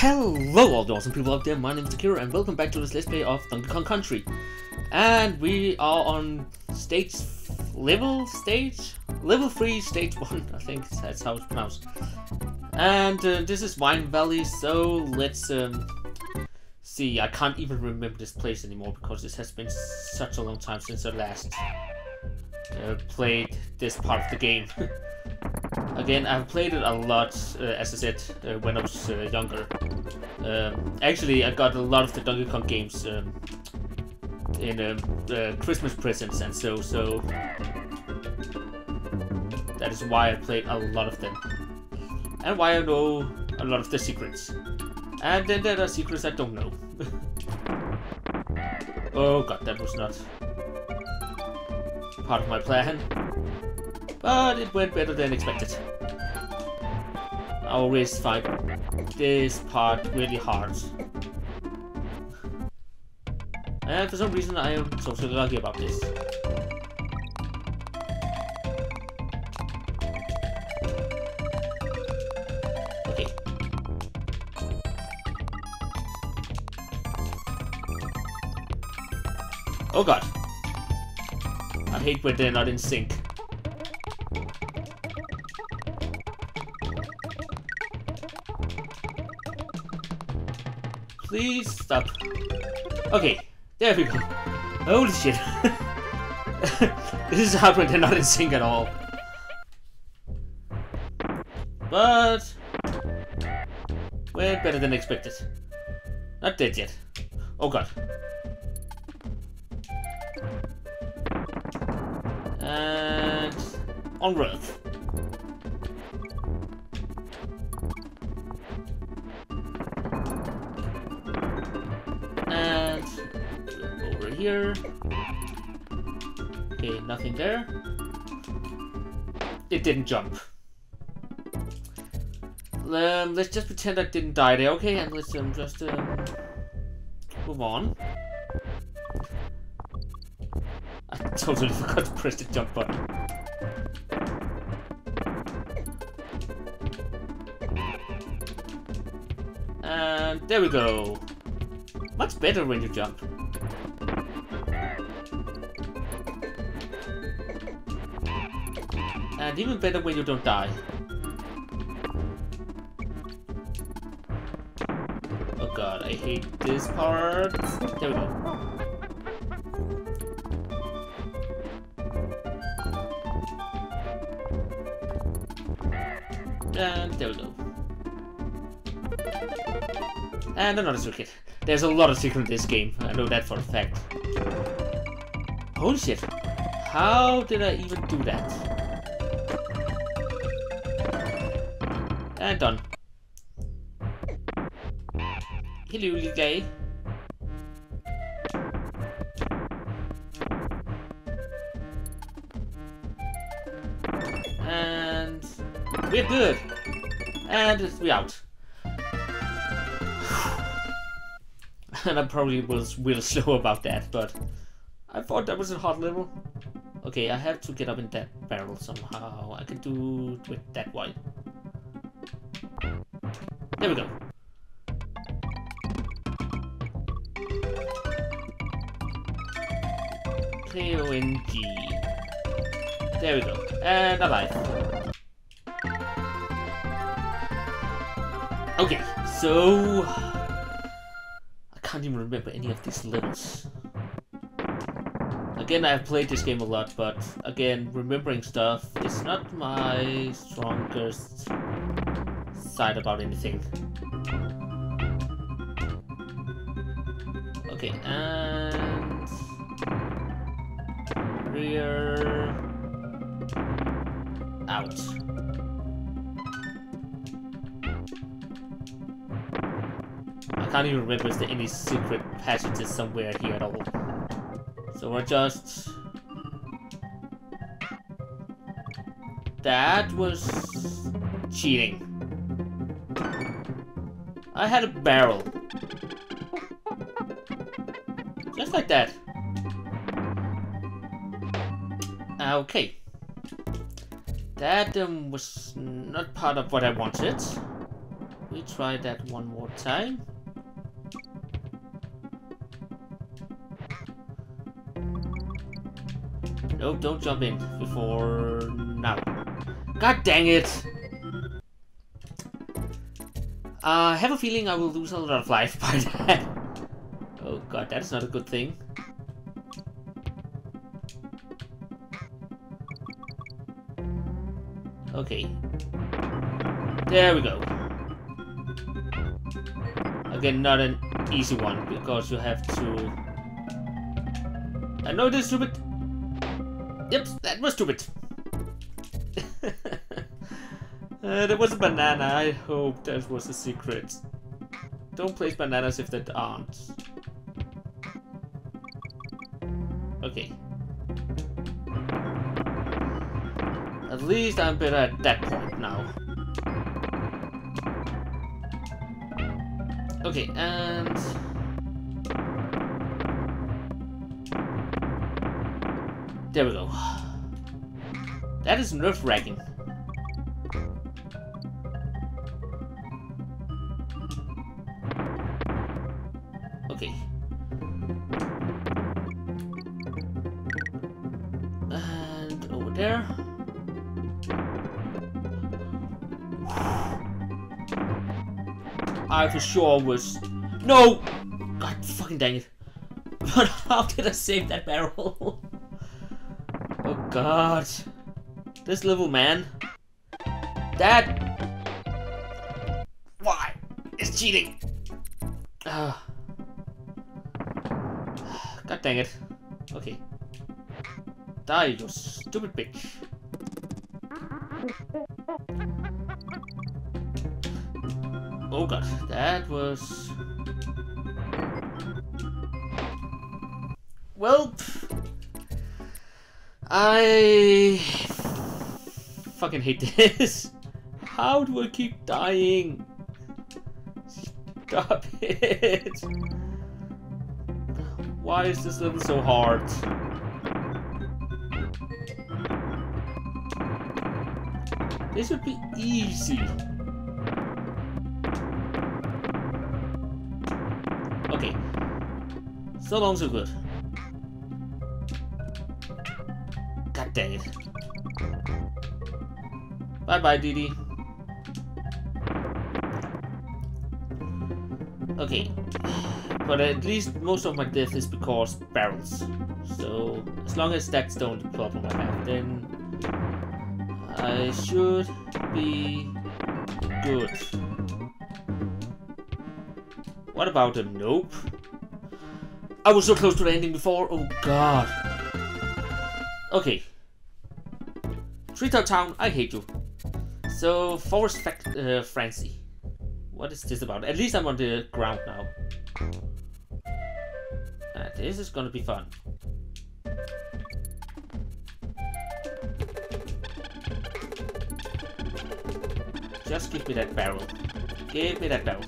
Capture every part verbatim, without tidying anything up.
Hello all the awesome people out there, my name is Akira and welcome back to this Let's Play of Donkey Kong Country. And we are on stage, level stage? Level three, stage one, I think that's how it's pronounced. And uh, this is Wine Valley, so let's um, see. I can't even remember this place anymore because this has been such a long time since I last uh, played this part of the game. Again, I've played it a lot, uh, as I said, uh, when I was uh, younger. Um, actually, I got a lot of the Donkey Kong games um, in um, uh, Christmas presents and so, so that is why I played a lot of them. And why I know a lot of the secrets. And then there are secrets I don't know. Oh god, that was not part of my plan. But it went better than expected. I always find this part really hard. And for some reason I am totally lucky about this. Okay. Oh god. I hate when they're not in sync. Please stop. Okay, there we go. Holy shit. This is hard when they're not in sync at all. But went better than expected. Not dead yet. Oh god. And on Earth. And over here. Okay, nothing there. It didn't jump. Um, let's just pretend I didn't die there, okay? And let's um, just um, move on. I totally forgot to press the jump button. And there we go. Much better when you jump. And even better when you don't die. Oh god, I hate this part. There we go. And there we go. And another circuit. There's a lot of secret in this game. I know that for a fact. Holy shit. How did I even do that? And done. Hello, little guy. And we're good. And we're out. And I probably was real slow about that, but I thought that was a hard level. Okay, I have to get up in that barrel somehow. I can do it with that way. There we go. K O N G. There we go. And alive. Okay, so I can't even remember any of these levels. Again, I've played this game a lot, but again, remembering stuff is not my strongest side about anything. Okay, and rear out. I can't even remember if there's any secret passages somewhere here at all. So we're just... That was cheating. I had a barrel. Just like that. Okay. That um, was not part of what I wanted. We me try that one more time. Nope, don't jump in before now. God dang it! Uh, I have a feeling I will lose a lot of life by that. Oh god, that's not a good thing. Okay. There we go. Again, not an easy one, because you have to... I know this is stupid. Yep, that was stupid. uh, there was a banana. I hope that was a secret. Don't place bananas if there aren't. Okay. At least I'm better at that point now. Okay, and... there we go. That is nerve-wracking. Okay. And over there. I for sure was... No! God fucking dang it. But how did I save that barrel? Oh god. This little man. That... Why? It's cheating. Uh. God dang it. Okay. Die, you stupid bitch. Oh god, that was... Well... I... fucking hate this. How do I keep dying? Stop it. Why is this level so hard? This would be easy. Okay. So long, so good. God dang it. Bye bye, Dee Dee. Okay. But at least most of my death is because barrels. So, as long as that's the only problem I have, then I should be good. What about a nope? I was so close to the ending before. Oh god. Okay. Treetop Town, I hate you. So, Forest fact, uh, Frenzy. What is this about? At least I'm on the ground now. Uh, this is gonna be fun. Just give me that barrel. Give me that barrel.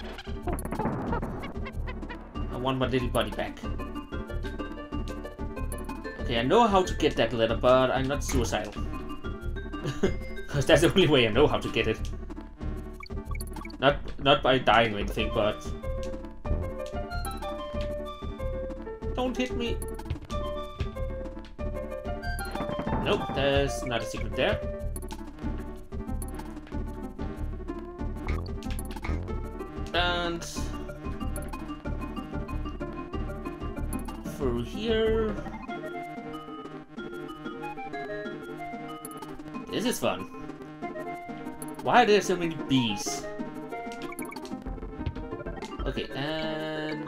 I want my little buddy back. Okay, I know how to get that letter, but I'm not suicidal. Because that's the only way I know how to get it. Not, not by dying or anything, but... Don't hit me! Nope, there's not a secret there. And... through here... This is fun. Why are there so many bees? Okay, and...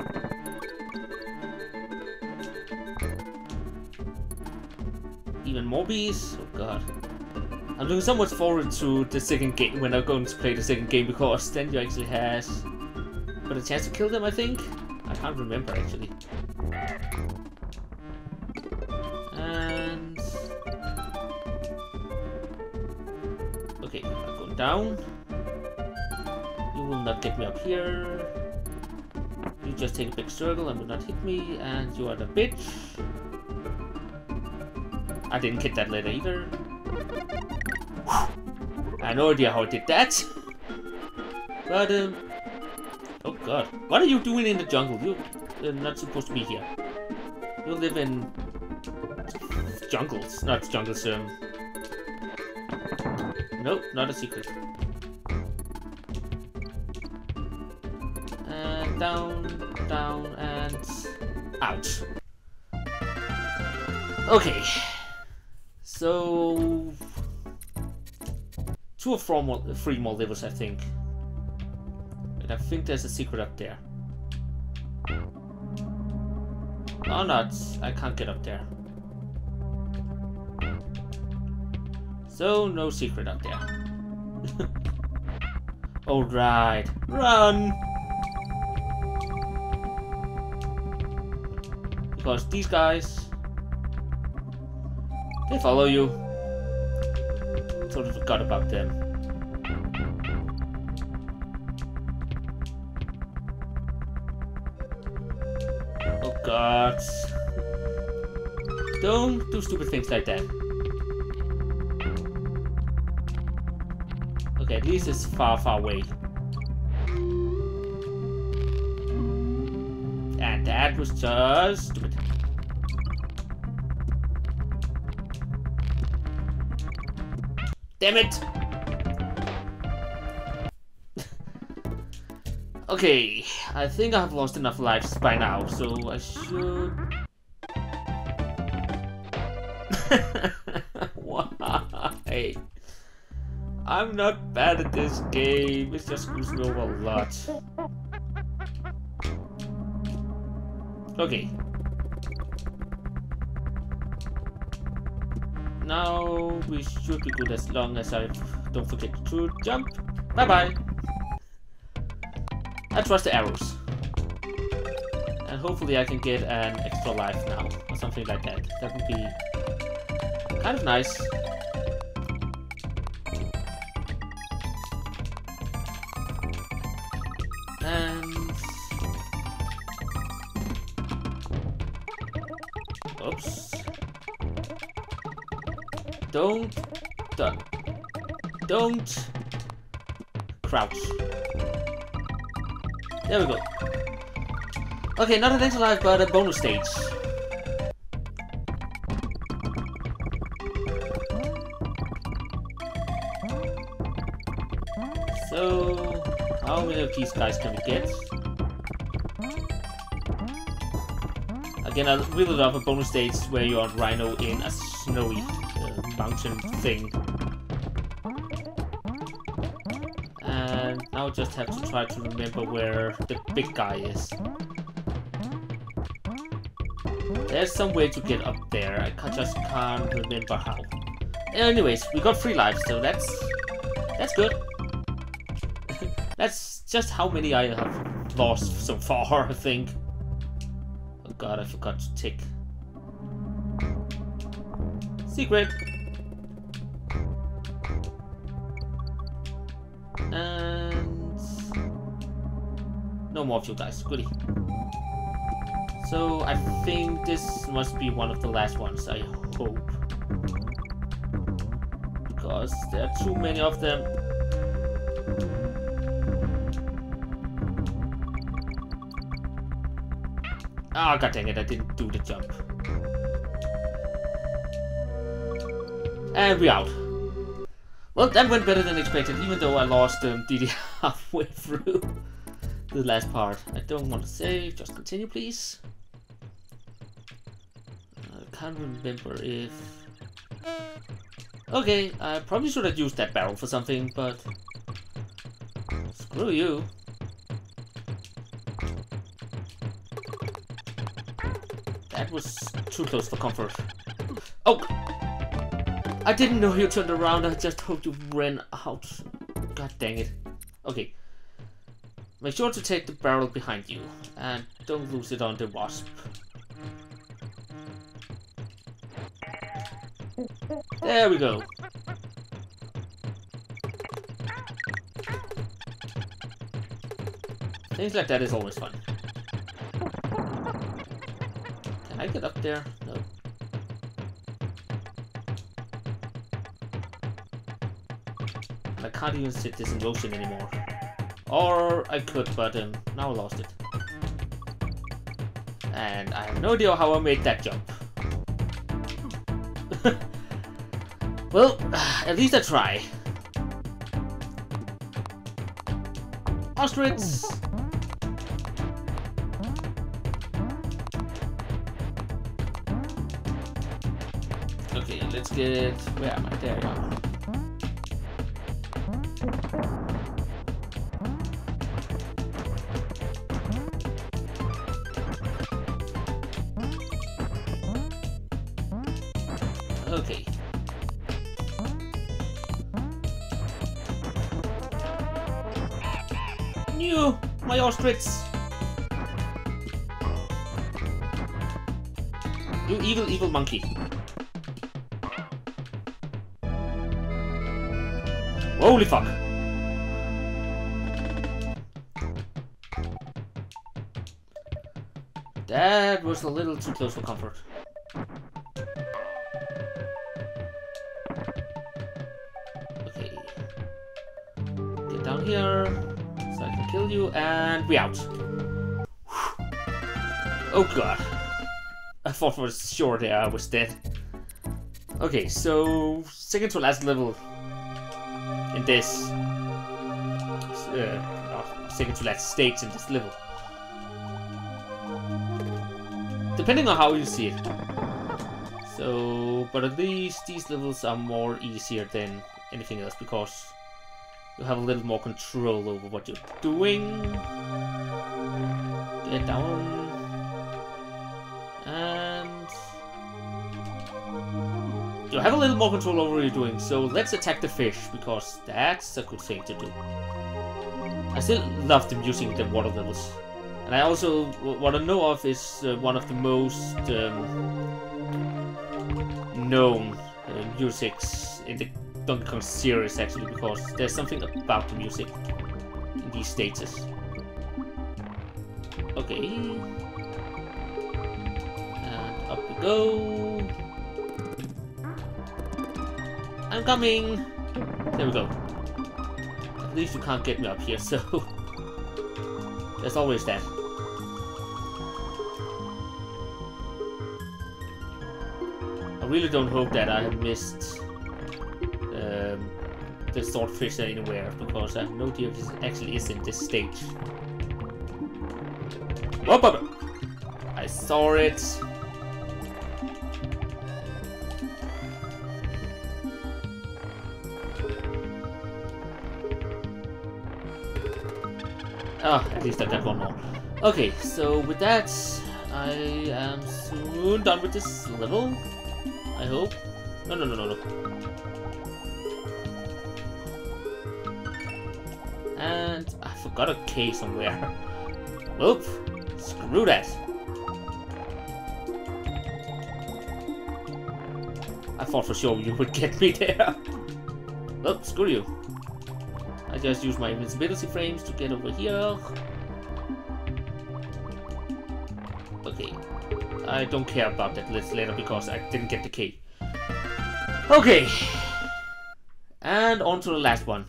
even more bees? Oh god. I'm looking so much forward to the second game when I'm going to play the second game, because then you actually have got a chance to kill them, I think? I can't remember actually. And... okay, I'm going down. You will not get me up here. You just take a big circle and will not hit me, and you are the bitch. I didn't get that letter either. I have no idea how I did that. But, um... oh god. What are you doing in the jungle? You, you're not supposed to be here. You live in... jungles. Not jungles, um... nope, not a secret. And down, down, and... out. Okay. So... two or four more, three more levels, I think. And I think there's a secret up there. Or not. I can't get up there. So, no secret up there. Alright. Run! Because these guys... they follow you. Totally forgot about them. Oh god. Don't do stupid things like that. Okay, at least it's far, far away. And that was just stupid. Damn it! Okay, I think I have lost enough lives by now, so I should... Why? I'm not bad at this game, it just screws me over a lot. Okay. Now we should be good as long as I don't forget to jump. Bye bye. I trust the arrows. And hopefully I can get an extra life now, or something like that. That would be kind of nice. And... oops. Don't... Done. Don't... crouch. There we go. Okay, not an extra life, but a bonus stage. So... how many of these guys can we get? Again, I really love a bonus stage where you're on Rhino in a snowy uh, mountain thing. And I'll just have to try to remember where the big guy is. There's some way to get up there, I ca just can't remember how. Anyways, we got three lives, so that's that's good. That's just how many I have lost so far, I think. Oh god, I forgot to tick. Secret! And... no more of you guys, goody. So, I think this must be one of the last ones, I hope. Because there are too many of them. Ah, oh, god dang it, I didn't do the jump. And we're out. Well, that went better than expected, even though I lost um, D D halfway through the last part. I don't want to save, just continue please. I can't remember if... okay, I probably should have used that barrel for something, but... screw you. That was too close for comfort. Oh! I didn't know you turned around, I just hoped you ran out. God dang it. Okay. Make sure to take the barrel behind you, and don't lose it on the wasp. There we go. Things like that is always fun. Can I get up there? No. I can't even sit this in motion anymore. Or I could, but um, now I lost it. And I have no idea how I made that jump. Well, at least I try. Ostrich! Okay, let's get... Where am I? There you are. Okay. No! My ostrich! You evil, evil monkey. Holy fuck! That was a little too close for comfort. Okay. Get down here, so I can kill you, and we out. Oh god. I thought for sure there I was dead. Okay, so second to last level in this uh, oh, second to last stage in this level. Depending on how you see it. So, but at least these levels are more easier than anything else because you have a little more control over what you're doing. Get down. And you have a little more control over what you're doing. So let's attack the fish because that's a good thing to do. I still love the music in the water levels. And I also, what I know of is uh, one of the most um, known uh, musics in the Donkey Kong series actually, because there's something about the music in these stages. Okay. And up we go. I'm coming! There we go. At least you can't get me up here, so... There's always that. I really don't hope that I have missed um, the swordfish anywhere, because I have no idea if this actually is in this stage. Whoop, whoop. I saw it. Ah, at least I got one more. Okay, so with that, I am soon done with this level. I hope. No, no, no, no, no. And I forgot a K somewhere. Whoop! Screw that. I thought for sure you would get me there. Whoop! Screw you. I just use my invincibility frames to get over here. Okay. I don't care about that list later because I didn't get the key. Okay. And on to the last one.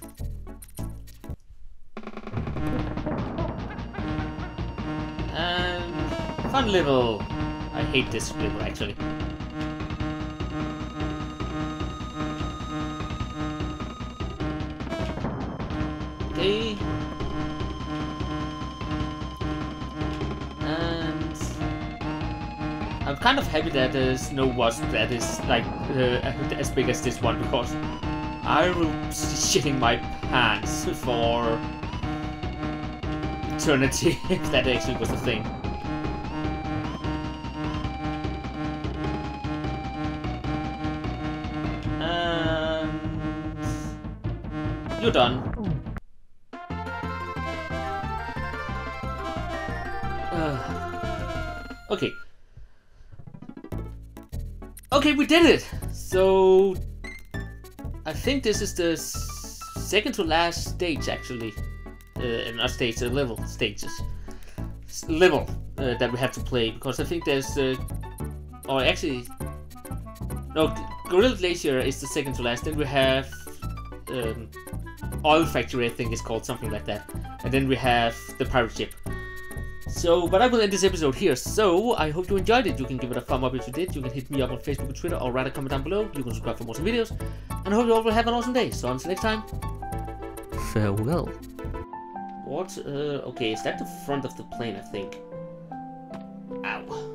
And fun level. I hate this level actually. Okay. And I'm kind of happy that there's no wasp that is like uh, as big as this one, because I was shitting my pants for eternity if that actually was a thing. And you're done. Okay. Okay, we did it! So... I think this is the second to last stage, actually. Uh, not stage, uh, level stages. S level uh, that we have to play, because I think there's... Uh, or actually... No, Gorilla Glacier is the second to last. Then we have... Um, Oil Factory, I think it's called, something like that. and then we have the pirate ship. So, but I will end this episode here. So, I hope you enjoyed it. You can give it a thumb up if you did. You can hit me up on Facebook and Twitter, or write a comment down below. You can subscribe for more videos. And I hope you all will have an awesome day. So, until next time, farewell. What? Uh, okay, is that the front of the plane, I think? Ow.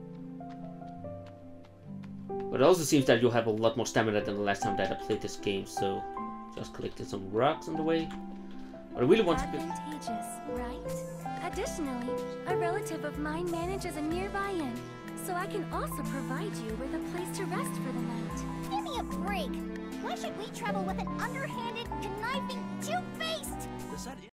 But it also seems that you'll have a lot more stamina than the last time that I played this game. So, just collected some rocks on the way. But I really want to be... Advantageous, right? Additionally, a relative of mine manages a nearby inn, so I can also provide you with a place to rest for the night. Give me a break! Why should we travel with an underhanded, conniving, two-faced...